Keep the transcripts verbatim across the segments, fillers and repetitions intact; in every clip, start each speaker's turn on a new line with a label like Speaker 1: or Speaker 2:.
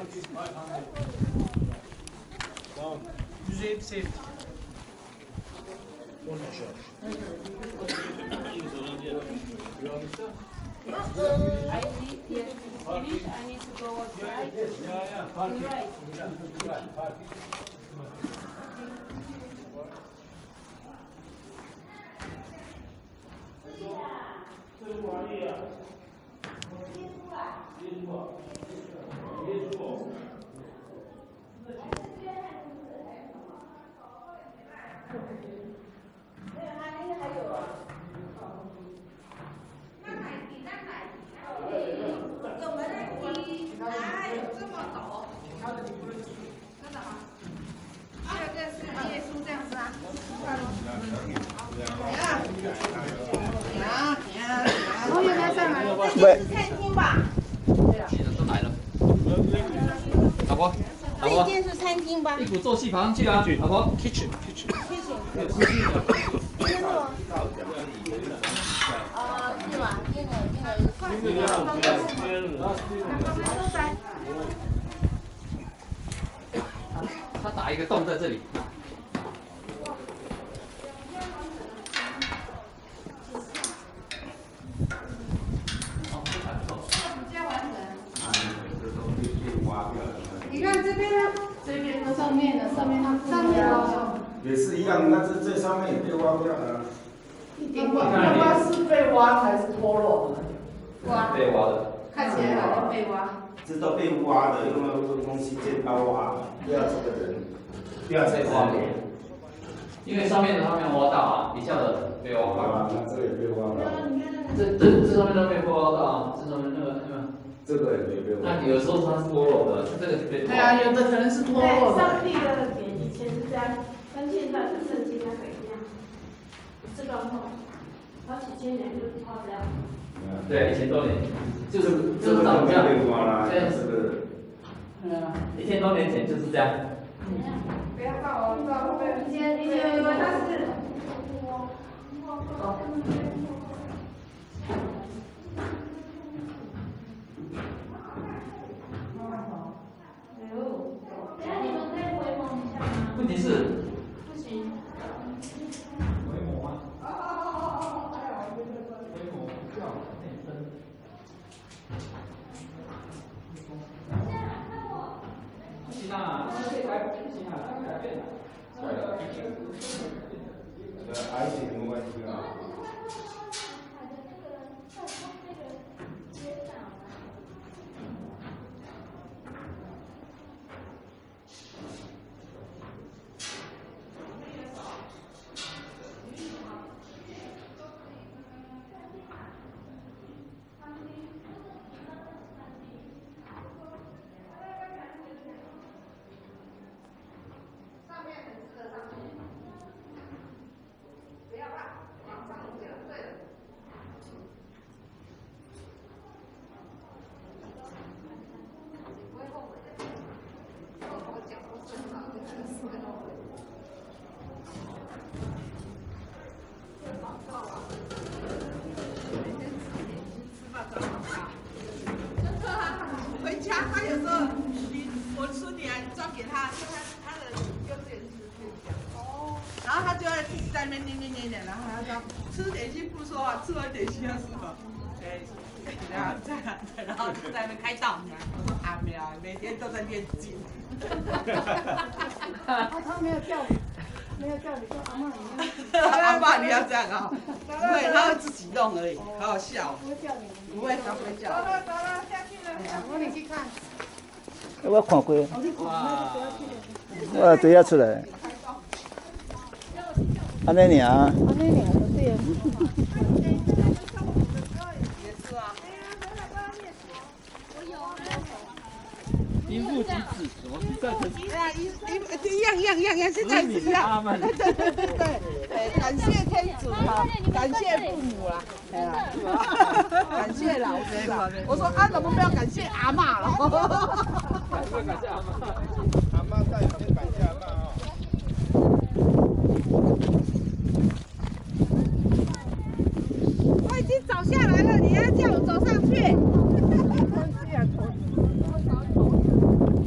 Speaker 1: Tamam. yüz elli sevdik. on üç yaş.
Speaker 2: I need here to finish. I need to go outside.
Speaker 1: Yeah, yeah. Park it.
Speaker 2: Right.
Speaker 1: Yeah, park it.
Speaker 3: 喂，
Speaker 4: 都来了，老婆，老婆，
Speaker 5: 这间是餐厅吧？
Speaker 4: 一鼓作气爬上去啊，老婆。
Speaker 1: Kitchen, kitchen.
Speaker 5: 真的吗？啊，是吧？真的，真的。
Speaker 4: 他打一个洞在这里。
Speaker 5: 你看这边呢，这边的上面的上面它上面的
Speaker 6: 也是一样，但是这上面也被挖掉了。
Speaker 5: 那
Speaker 7: 那挖是被挖还是脱落的？
Speaker 5: 挖，
Speaker 4: 被挖的。
Speaker 5: 看起来好像被挖。
Speaker 6: 知道被挖的，用那个东西剪刀挖，不要这个人，不要再挖人。
Speaker 4: 因为上面的他没有挖到啊，底下的被挖到。
Speaker 6: 啊，那这个也被挖到。
Speaker 4: 这这这上面都没有挖到啊，这上面那个那个。
Speaker 6: 这个也没被挖。
Speaker 4: 那有时候它是脱落的，这个是被。
Speaker 7: 对啊，有的可能是脱落的。
Speaker 8: 上帝的点以前是这样，但现在是圣经那个一样，这个梦，好几千年就是靠这样。
Speaker 4: 对，一千多年，就是
Speaker 6: 这个
Speaker 4: 就是长这样。
Speaker 6: 被挖啦，
Speaker 4: 对，
Speaker 6: 这个。
Speaker 7: 对啊，
Speaker 4: 一千多年前就是这样。
Speaker 8: 不要到哦，到后面以前以前以为它是。
Speaker 4: 问题是。
Speaker 8: 不行。
Speaker 1: 回眸吗？
Speaker 8: 哦哦哦哦哦！哎呀，我觉得
Speaker 1: 回眸不要内分。不行啊，这个改不行啊，它改变了。那个
Speaker 6: 这个癌症没关系啊。
Speaker 7: 回家他有时候，你我孙女啊，你装给他，就他他的幼稚园是可以讲。哦。然后他就会一直在那边念念念念，然后他说吃点心不说话，吃完点心要什么？哎，然后这样，然后就在那边开导你啊。我说阿苗，每天都在念经。
Speaker 8: 他他没有叫你，没有叫你说阿妈你
Speaker 7: 要。阿妈你要这样啊？不会，他会自己弄而已，好好笑。
Speaker 8: 不会叫你。
Speaker 7: 不会，他不会叫。
Speaker 8: 走了走了，下去了。我你去看。
Speaker 3: 我看过。
Speaker 8: 我去看，那就不要去了。
Speaker 3: 我对下出来。安尼尔。安
Speaker 8: 尼尔，对啊。
Speaker 7: 也是啊。
Speaker 1: 因父及子，什么比赛成？
Speaker 7: 对啊，一一一样一样一样一样，现在是一样。对对对对对，对，感谢天主啊，感谢父母啦，对啊，感谢老师啊。我说啊，怎么不要感谢阿嬷了？
Speaker 1: 不要感谢阿妈，阿妈在，先感谢阿妈啊。
Speaker 8: 我已经走下来了，你要叫我走上去。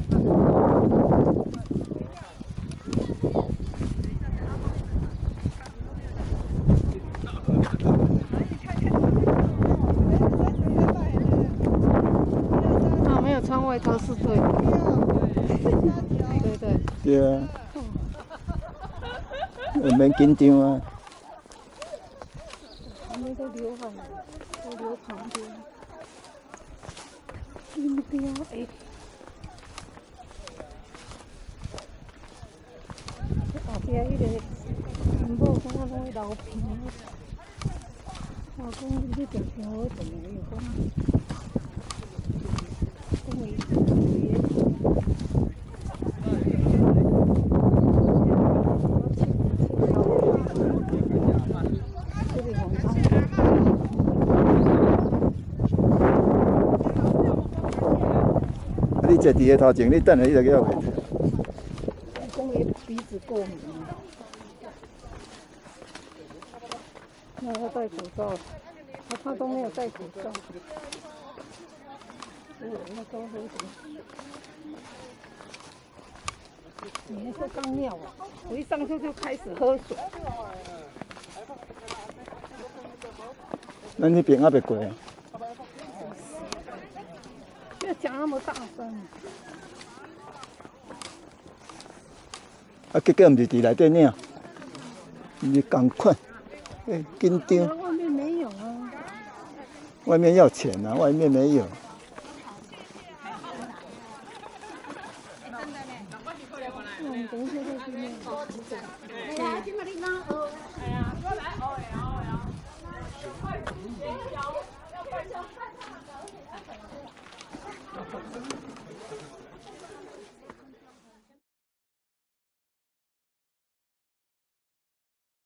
Speaker 5: 外套是对的。对对。
Speaker 3: 对啊。唔免紧张啊。
Speaker 5: 旁边都流汗了，都流旁边。金雕哎。后壁迄个全部感觉拢会流鼻。我讲你条挺好整的，有讲。讲伊伊个。
Speaker 3: 你坐伫个头前，你等下你就叫袂。
Speaker 5: 讲伊鼻子过敏，那他戴口罩，他他都没有戴口罩。我那高喝水，你还说刚尿啊？我一上车就开始喝水。
Speaker 3: 咱那边还袂过啊？
Speaker 5: 不要讲那么大声。
Speaker 3: 啊，结果毋是伫内底领，你赶快，哎，紧张。
Speaker 5: 外面没有啊。
Speaker 3: 外面要钱啊，外面没有。
Speaker 5: 嗯，等一下再去念。哎呀，今麦你哪学？哎呀，我来学的，学的。快点，